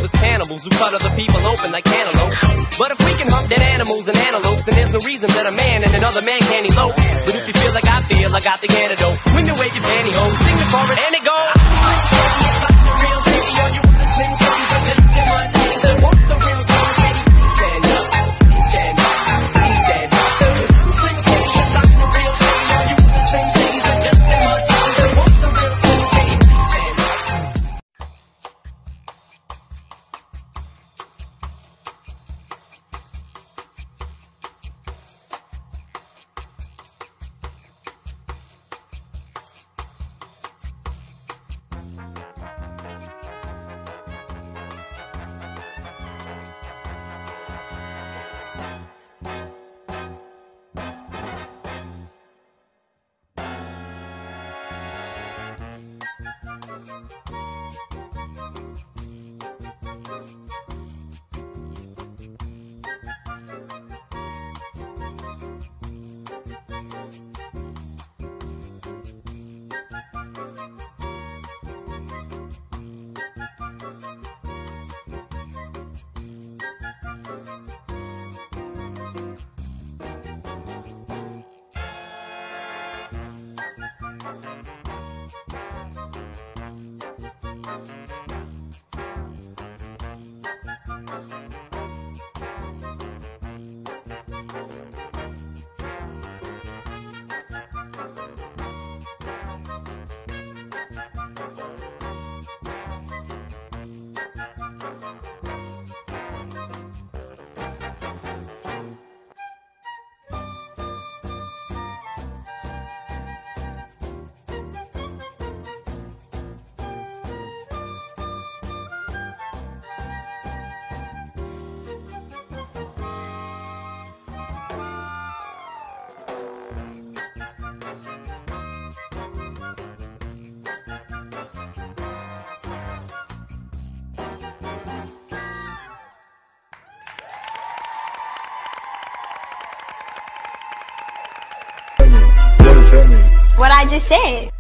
of us cannibals who cut other people open like cantaloupes. But if we can hunt dead animals and antelopes, then there's no reason that a man and another man can't elope. But if you feel like I feel, I got the antidote. When you wave your pantyhose, sing the chorus and it goes. It's like the real city, all you want to sing songs are just in my team. So want the real song city? Stand up, stand up, stand up. Slim City, it's like the real city, all you want to sing songs are just in my team. So want the real Slim City? Stand up. What I just said.